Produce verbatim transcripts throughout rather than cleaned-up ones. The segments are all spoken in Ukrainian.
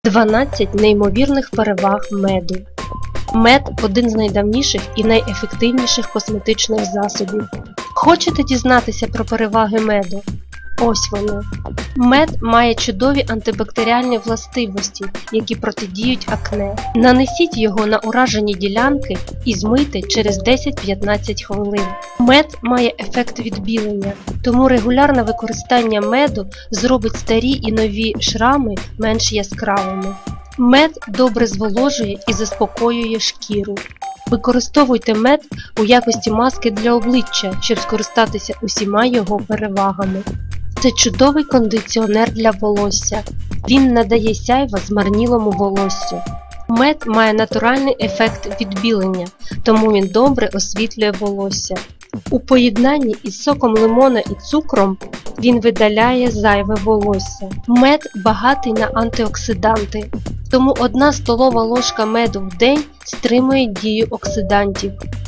дванадцять неймовірних переваг меду. Мед – один з найдавніших і найефективніших косметичних засобів. Хочете дізнатися про переваги меду? Ось вони. Мед має чудові антибактеріальні властивості, які протидіють акне. Нанесіть його на уражені ділянки і змийте через десять-п'ятнадцять хвилин. Мед має ефект відбілення, тому регулярне використання меду зробить старі і нові шрами менш яскравими. Мед добре зволожує і заспокоює шкіру. Використовуйте мед у якості маски для обличчя, щоб скористатися усіма його перевагами. Це чудовий кондиціонер для волосся. Він надає сяйва змарнілому волоссю. Мед має натуральний ефект відбілення, тому він добре освітлює волосся. У поєднанні із соком лимона і цукром він видаляє зайве волосся. Мед багатий на антиоксиданти, тому одна столова ложка меду в день стримує дію оксидантів.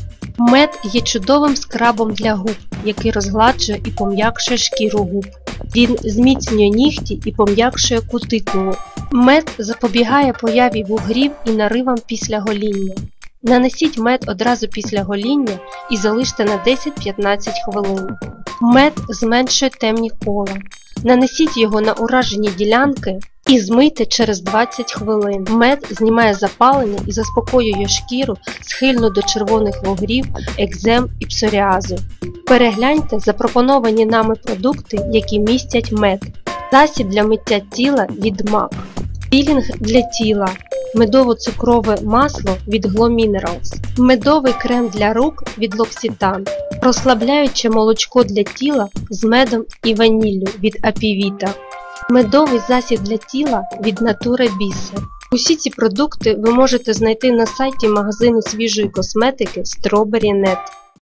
Мед є чудовим скрабом для губ, який розгладжує і пом'якшує шкіру губ. Він зміцнює нігті і пом'якшує кутикулу. Мед запобігає появі вугрів і наривам після гоління. Нанесіть мед одразу після гоління і залиште на десять-п'ятнадцять хвилин. Мед зменшує темні кола. Нанесіть його на уражені ділянки і змийте через двадцять хвилин. Мед знімає запалення і заспокоює шкіру, схильну до червоних вугрів, екзем і псоріазу. Перегляньте запропоновані нами продукти, які містять мед. Засіб для миття тіла від мак. Пілінг для тіла. Медово-цукрове масло від Glow Minerals. Медовий крем для рук від L'Occitane. Розслабляюче молочко для тіла з медом і ваніллю від Apivita. Медовий засіб для тіла від Natura Bisse. Усі ці продукти ви можете знайти на сайті магазину свіжої косметики Strawberry точка нет.